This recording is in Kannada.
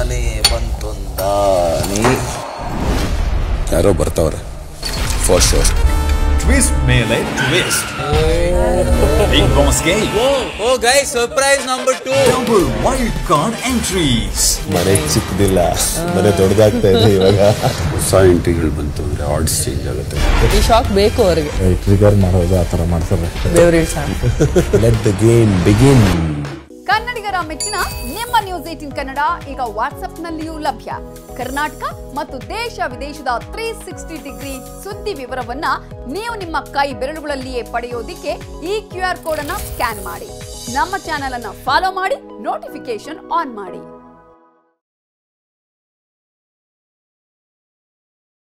ತಲೆ ಬಂತೊಂದಾನಿ ಯಾರೋ ಬರ್ತಾವ್ರೆ ಫಾರ್ ಶೋರ್ ಟ್ವಿಸ್ಟ್ ಮೇಲೆ ಟ್ವಿಸ್ಟ್ ಬಿಗ್ ಬಾಸ್ ಗೆ oh guys surprise number 2 double wild card entries ಮನೆ ಚಿಕ್ಕದಿಲ್ಲ ಮನೆ ದೊಡ್ಡದಾಗ್ತಾ ಇದೆ ಇವಾಗ ಹೊಸ ಎಂಟ್ರಿಗಳು ಬಂತು ಅಂದ್ರೆ ಆರ್ಡ್ಸ್ ಚೇಂಜ್ ಆಗುತ್ತೆ ಈ ಶಾಕ್ ಬೇಕು ಅವರಿಗೆ ಟ್ರಿಗರ್ ಮಾಡೋದು ಆ ಥರ ಮಾಡ್ತಾರೆ ದೇವರಿಗೆ ಲೆಟ್ ದ ಗೇಮ್ ಬಿಗಿನ್ ಕನ್ನಡಿಗರ ಮೆಚ್ಚಿನ ನಿಮ್ಮ ನ್ಯೂಸ್ 18 ಕನ್ನಡ ಈಗ ವಾಟ್ಸ್ಆಪ್ನಲ್ಲಿಯೂ ಲಭ್ಯ. ಕರ್ನಾಟಕ ಮತ್ತು ದೇಶ ವಿದೇಶದ 360 ಡಿಗ್ರಿ ಸುದ್ದಿ ವಿವರವನ್ನ ನೀವು ನಿಮ್ಮ ಕೈ ಬೆರಳುಗಳಲ್ಲಿಯೇ ಪಡೆಯೋದಿಕ್ಕೆ ಈ QR ಕೋಡ್ ಅನ್ನ ಸ್ಕ್ಯಾನ್ ಮಾಡಿ. ನಮ್ಮ ಚಾನೆಲ್ ಅನ್ನ ಫಾಲೋ ಮಾಡಿ, ನೋಟಿಫಿಕೇಶನ್ ಆನ್ ಮಾಡಿ.